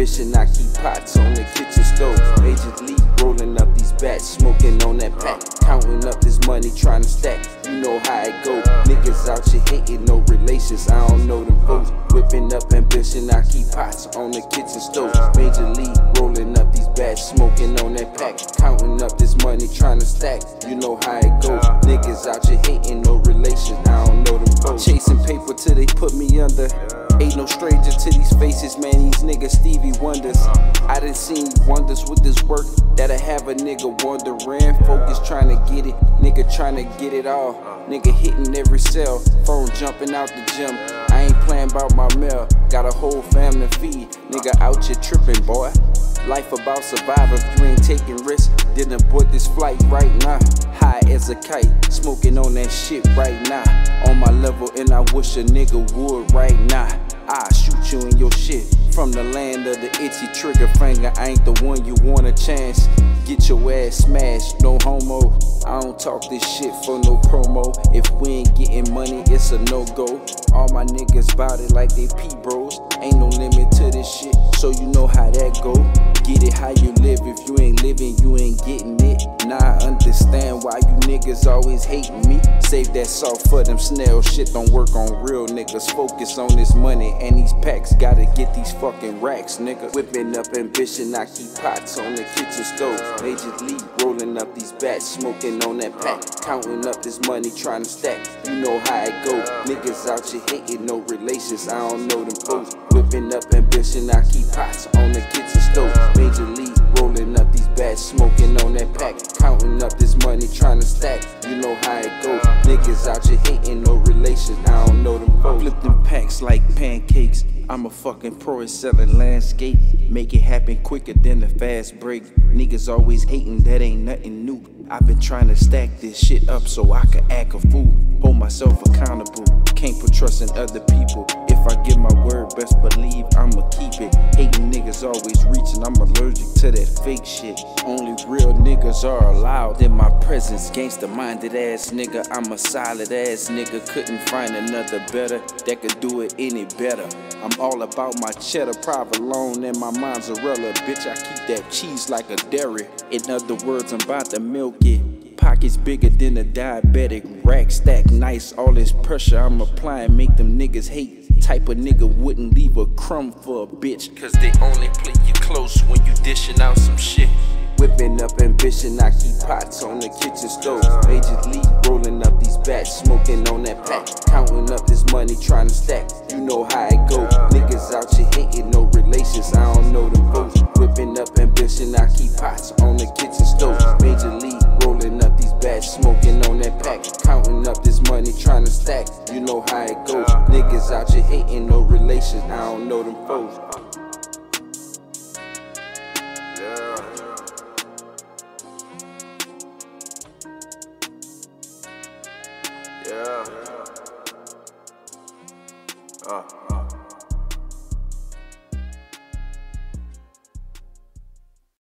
ambition, I keep pots on the kitchen stove. Agent Lee rolling up these bats, smoking on that pack, counting up this money, trying to stack. You know how it go. Niggas out here hating, no relations, I don't know them folks. Whipping up ambition, I keep pots on the kitchen stove. Major League rolling up these bats, smoking on that pack, counting up this money, trying to stack. You know how it go. Niggas out here hating, no relations, I don't know them folks. Chasing paper till they put me under. Ain't no stranger to these faces, man, these niggas Stevie Wonders. I done seen wonders with this work that'll have a nigga wondering. Focus trying to get it, nigga trying to get it all. Nigga hitting every cell, phone jumping out the gym. I ain't playing about my mail, got a whole family to feed. Nigga out here tripping, boy. Life about surviving, if you ain't taking risks, then abort this flight right now. High as a kite, smoking on that shit right now. On my level, and I wish a nigga would right now. I shoot you in your shit from the land of the itchy trigger finger. I ain't the one you want a chance. Get your ass smashed, no homo. I don't talk this shit for no promo. If we ain't getting money, it's a no-go. All my niggas bout it like they P-bros. Ain't no limit to this shit, so you know how that go. Get it how you live, if you ain't living, you ain't getting it. Now I understand why you niggas always hating me. Save that salt for them snail, shit don't work on real niggas. Focus on this money and these packs, gotta get these fucking racks, nigga. Whipping up ambition, I keep pots on the kitchen stove. Agent Lee rolling up these bats, smoking on that pack, counting up this money, trying to stack. You know how it go. Niggas out here hating, no relations, I don't know them folks. Whipping up ambition, I keep pots on the kitchen stove. Major League rolling up these bats, smoking on that pack, counting up this money, trying to stack. You know how it go. Niggas out here hating, no relations, I don't know them folks. Flip them packs like pancakes. I'm a fucking pro at selling landscape. Make it happen quicker than a fast break. Niggas always hating, that ain't nothing new. I've been trying to stack this shit up so I can act a fool. Hold myself accountable, can't put trust in other people. If I give my word, best believe I'ma keep it. Hating niggas always reaching, I'm allergic to that fake shit. Only real niggas are allowed in my presence. Gangster-minded ass nigga, I'm a solid ass nigga. Couldn't find another better that could do it any better. I'm all about my cheddar, provolone, and my mozzarella. Bitch, I keep that cheese like a dairy. In other words, I'm about to milk it. Pockets bigger than a diabetic. Rack stack nice, all this pressure I'm applying make them niggas hate. Type of nigga wouldn't leave a crumb for a bitch, cause they only play you close when you dishing out some shit. Whipping up ambition, I keep pots on the kitchen stove. Agent Lee rolling up these bats, smoking on that pack, counting up this money, trying to stack. You know how it go. Niggas out here hating, no relations, I don't know them folks. Whipping up ambition, I keep pots on the kitchen stove. Major League rolling up these bats, smoking on that pack, counting up this money, trying to stack. You know how it go. Niggas out here hating, no relations, I don't know them folks. Yeah.